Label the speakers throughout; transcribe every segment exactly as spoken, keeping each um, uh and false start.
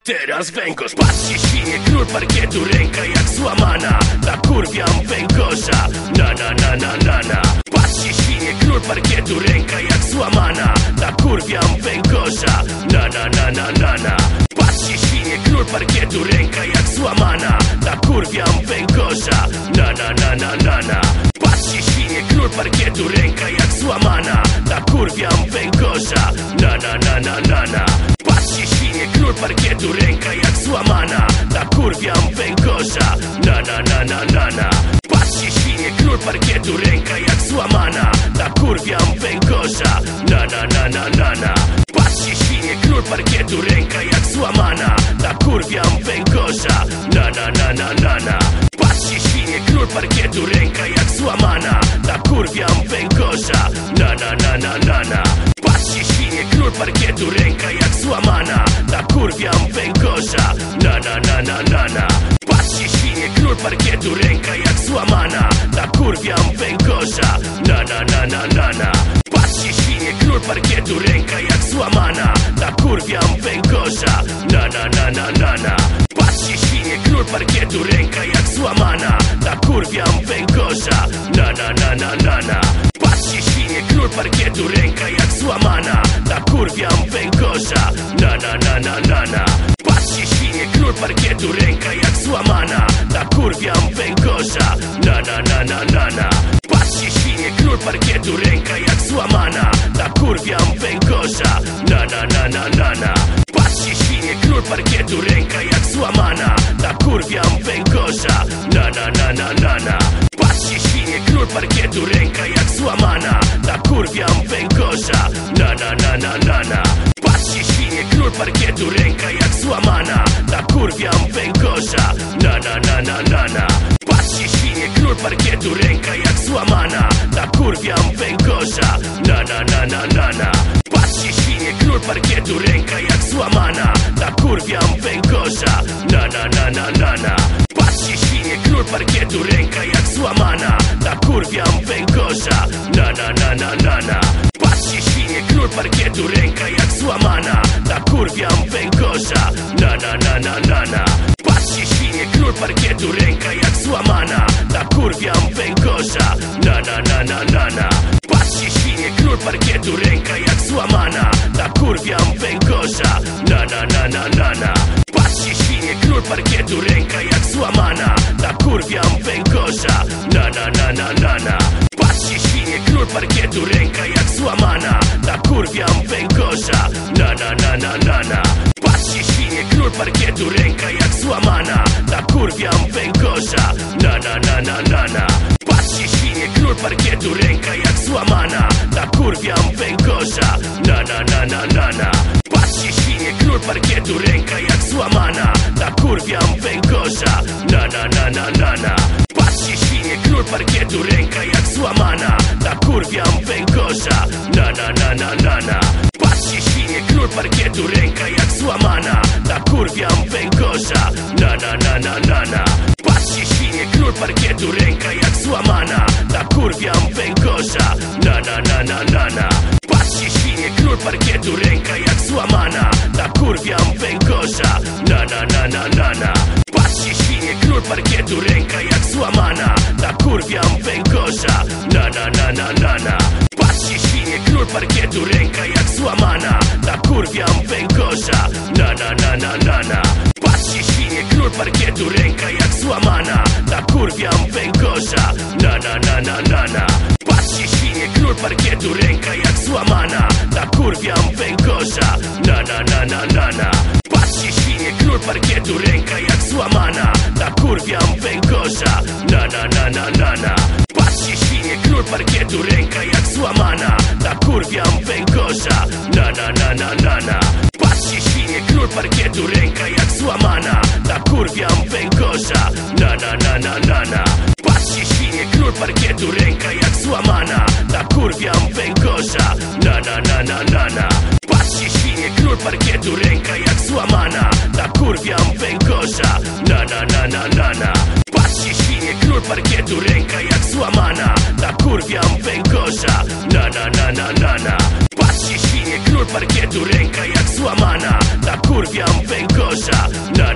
Speaker 1: Teraz węgorz, patrzcie świnie, król parkietu, ręka jak złamana. Nakurwiam węgorza, na na na na na na. Patrzcie świnie, król parkietu, ręka jak złamana. Nakurwiam węgorza, na na na na na na. Patrzcie świnie, król parkietu, ręka jak złamana. Nakurwiam węgorza, na na na na na na. Patrzcie świnie, król parkietu, ręka jak złamana. Nakurwiam węgorza, na na na na na na. Patrzcie świnie, król parkietu, ręka jak złamana. Nakurwiam węgorza, na na na na na na. Patrzcie świnie, król parkietu, ręka jak złamana. Nakurwiam węgorza, na na na na na na. Patrzcie świnie, król parkietu, ręka jak złamana. Nakurwiam węgorza, na na na na na na. Patrzcie świnie, król parkietu, ręka jak złamana. Nakurwiam węgorza, na na na na na na. Patrzcie świnie, król parkietu, ręka jak złamana. Nakurwiam węgorza, na na na na na na. Patrzcie świnie, król parkietu, ręka jak złamana. Nakurwiam węgorza, na na na na na na. Patrzcie świnie, król parkietu, ręka jak złamana. Nakurwiam węgorza, na na na na na na. Patrzcie świnie, król parkietu, ręka jak złamana. Nakurwiam węgorza, na na na na na na. Patrzcie świnie, król parkietu, ręka jak złamana. Nakurwiam węgorza, na na na na na na. Patrzcie świnie, król parkietu, ręka jak złamana. Nakurwiam węgorza, na na na na na na. Patrzcie świnie, król parkietu, ręka jak złamana. Nakurwiam węgorza, na na na na na na. Patrzcie świnie, król parkietu, ręka jak złamana. Nakurwiam węgorza, na na na na na na. Patrzcie świnie, król parkietu, ręka jak złamana. Nakurwiam węgorza, na na na na na na. Patrzcie świnie, król parkietu, ręka jak złamana. Nakurwiam węgorza, na na na na na na. Patrzcie świnie, król parkietu, ręka jak złamana. Nakurwiam węgorza, na na na na na na. Patrzcie świnie, król parkietu, ręka jak złamana. Nakurwiam węgorza, na na na na na na. Patrzcie świnie, król parkietu, ręka jak złamana. Nakurwiam węgorza, na na na na na na. Patrzcie świnie, król parkietu, ręka jak złamana. Nakurwiam węgorza, na na na na na na. Patrzcie świnie, król parkietu, ręka jak złamana. Nakurwiam węgorza, na na na na na na. Patrzcie świnie, król parkietu, ręka jak złamana. Nakurwiam węgorza, na na na na na na. Patrzcie świnie, król parkietu, ręka jak złamana. Nakurwiam węgorza, na na na na na na. Patrzcie świnie, król parkietu, ręka jak złamana. Nakurwiam węgorza, na na na na na na. Patrzcie świnie, król parkietu, ręka jak złamana. Nakurwiam węgorza, na na na na na na. Patrzcie świnie, król parkietu, ręka jak złamana. Nakurwiam węgorza, na na na na na na. Patrzcie świnie, król parkietu, ręka jak złamana. Nakurwiam węgorza, na na na na na na. Patrzcie świnie, król parkietu, ręka jak złamana. Nakurwiam węgorza, na na na na na na. Patrzcie świnie, król parkietu, ręka jak złamana. Nakurwiam węgorza, na na na na na na. Patrzcie świnie, król parkietu, ręka jak złamana. Nakurwiam węgorza, na na na na na na. Patrzcie świnie, król parkietu, ręka jak złamana. Nakurwiam węgorza, na na na na na na. Patrzcie świnie, król parkietu, ręka jak złamana. Nakurwiam węgorza, na na na na na na. Patrzcie świnie, król parkietu, ręka jak złamana. Nakurwiam węgorza, na na na na na na. Patrzcie świnie, król parkietu, ręka jak złamana. Nakurwiam węgorza, na na na na na na. Patrzcie świnie, król parkietu, ręka jak złamana. Nakurwiam węgorza, na na na na na na. Patrzcie świnie, król parkietu, ręka jak złamana. Nakurwiam węgorza, na na na na na na. Patrzcie świnie, król parkietu, ręka jak złamana. Nakurwiam węgorza, na na na na na na. Patrzcie świnie, król parkietu, ręka jak złamana. Nakurwiam węgorza, na na na na na na. Patrzcie świnie, król parkietu, ręka jak złamana. Nakurwiam węgorza, na na na na na na. Patrzcie świnie, król parkietu, ręka jak złamana. Nakurwiam węgorza, na na na na na na. Patrzcie świnie, król parkietu, ręka jak złamana. Nakurwiam węgorza, na na na na na na. Patrzcie świnie, król parkietu, ręka jak złamana. Nakurwiam węgorza,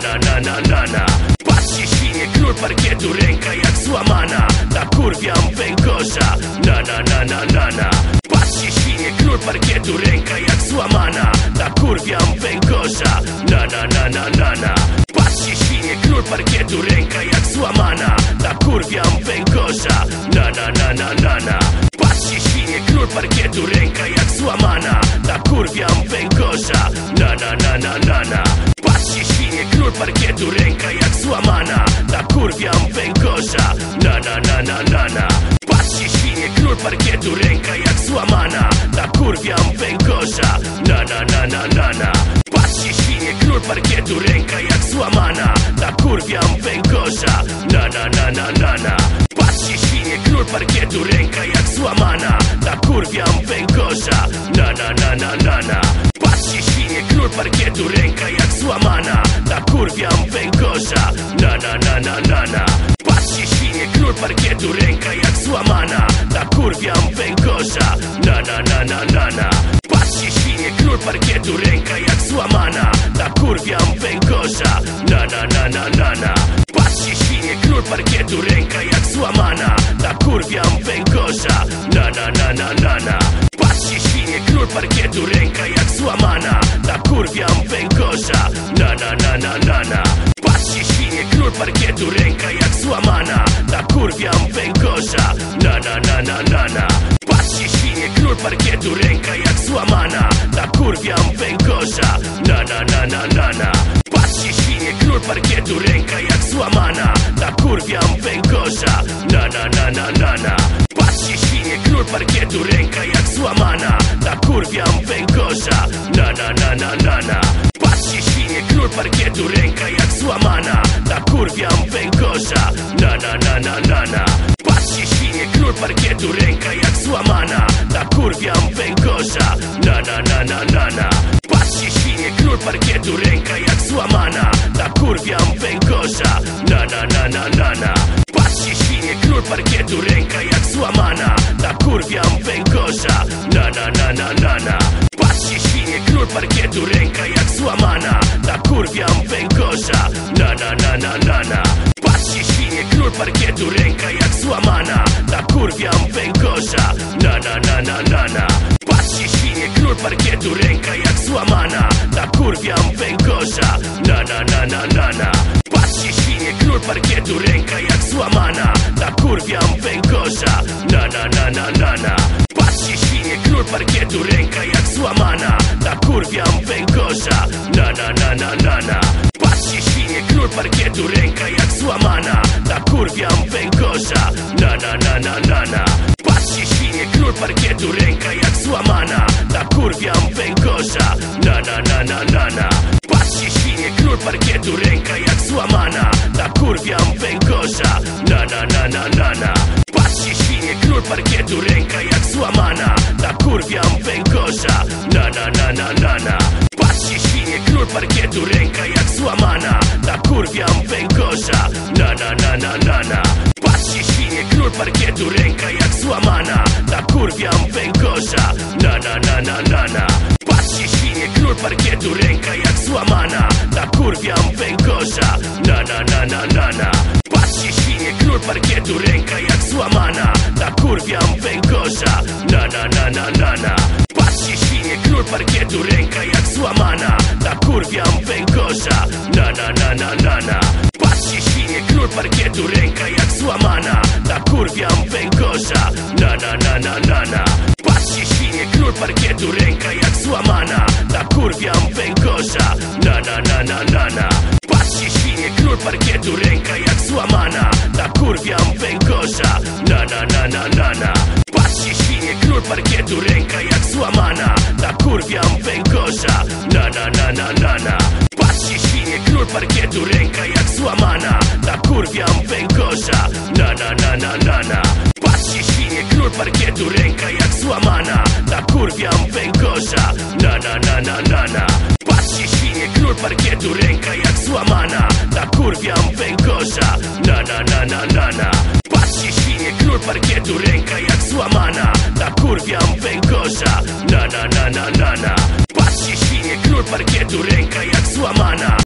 Speaker 1: na na na na na. Patrzcie świnie, król parkietu, ręka jak złamana. Nakurwiam węgorza, na na na na na na. Patrzcie świnie, król parkietu, ręka jak złamana. Nakurwiam węgorza, na na na na na na. Patrzcie świnie, król parkietu, ręka jak złamana. Nakurwiam węgorza, na na na na na na. Patrzcie świnie, król parkietu, ręka jak złamana. Nakurwiam węgorza, na na na na na na. Patrzcie świnie, król parkietu, ręka jak złamana. Nakurwiam węgorza, na na na na na na. Patrzcie świnie, król parkietu, ręka jak złamana. Nakurwiam węgorza, na na na na na na. Patrzcie świnie, król parkietu, ręka jak złamana. Nakurwiam węgorza, na na na na na na. Patrzcie świnie, król parkietu, ręka jak złamana. Nakurwiam węgorza, na na na na na na. Patrzcie świnie, król parkietu, ręka jak złamana. Nakurwiam węgorza, na na na na na na. Patrzcie świnie, król parkietu, ręka jak złamana. Nakurwiam węgorza, na na na na na na. Patrzcie świnie, król parkietu, ręka jak złamana. Nakurwiam węgorza, na na na na na na. Patrzcie świnie, król parkietu, ręka jak złamana. Nakurwiam węgorza, na na na na na na. Patrzcie świnie, król parkietu, ręka jak złamana. Nakurwiam węgorza, na na na na na na. Patrzcie świnie, król parkietu, ręka jak złamana. Nakurwiam węgorza, na na na na na na. Patrzcie świnie, król parkietu, ręka jak złamana. Nakurwiam węgorza, na na na na na na. Patrzcie świnie, król parkietu, ręka jak złamana. Nakurwiam węgorza, na na na na na na. Patrzcie świnie, król parkietu, ręka jak złamana. Nakurwiam węgorza, na na na na na na. Patrzcie świnie, król parkietu, ręka jak złamana. Nakurwiam węgorza, na na na na na na. Patrzcie świnie, król parkietu, ręka jak złamana. Nakurwiam węgorza, na na na na na na. Patrzcie świnie, król parkietu, ręka jak złamana. Nakurwiam węgorza, na na na na na na. Patrzcie świnie, król parkietu, ręka jak złamana. Nakurwiam węgorza, na na na na na na. Patrzcie świnie, król parkietu, ręka jak złamana. Nakurwiam węgorza, na na na na na na. Patrzcie świnie, król parkietu, ręka jak złamana. Nakurwiam węgorza, na na na na na na. Patrzcie świnie, król parkietu, ręka jak złamana. Nakurwiam węgorza, na na na na na na. Patrzcie świnie, król parkietu, ręka jak złamana. Nakurwiam węgorza, na na na na na na. Patrzcie świnie, król parkietu, ręka jak złamana. Nakurwiam węgorza, na na na na na na. Patrzcie świnie, król parkietu, ręka jak złamana. Nakurwiam węgorza, na na na na na na. Patrzcie świnie, król parkietu, ręka jak złamana. Nakurwiam węgorza, na na na na na na. Patrzcie świnie, król parkietu, ręka jak złamana. Nakurwiam węgorza, na na na na na na. Patrzcie świnie, król parkietu, ręka jak złamana. Nakurwiam węgorza, na na na na na na. Patrzcie świnie, król parkietu, ręka jak złamana. Nakurwiam węgorza, na na na na na na. Patrzcie świnie, król parkietu, ręka jak złamana. Nakurwiam węgorza, na na na na na na. Patrzcie świnie, król parkietu, ręka jak złamana. Nakurwiam węgorza, na na na na na na. Patrzcie świnie, król parkietu, ręka jak złamana. Nakurwiam węgorza, na na na na na na. Patrzcie świnie, król parkietu, ręka jak złamana. Nakurwiam węgorza, na na na na na na. Patrzcie świnie, król parkietu, ręka jak złamana. Nakurwiam węgorza, na na na na na na. Patrzcie świnie, król parkietu, ręka jak złamana. Nakurwiam węgorza, na na na na na na. Patrzcie świnie, król parkietu, ręka jak złamana. Nakurwiam węgorza, na na na na na na. Patrzcie świnie, król parkietu, ręka jak złamana. Nakurwiam węgorza, na na na na na na. Patrzcie świnie, król parkietu, ręka jak złamana. Nakurwiam węgorza, na na na na na na. Patrzcie świnie, król parkietu, ręka jak złamana. Nakurwiam węgorza, na na na na na na. Patrzcie świnie, król parkietu, ręka jak złamana. Nakurwiam węgorza, na na na na na na. Patrzcie świnie, król parkietu, ręka jak złamana. Nakurwiam węgorza, na na na na na na. Patrzcie świnie, król parkietu, ręka jak złamana.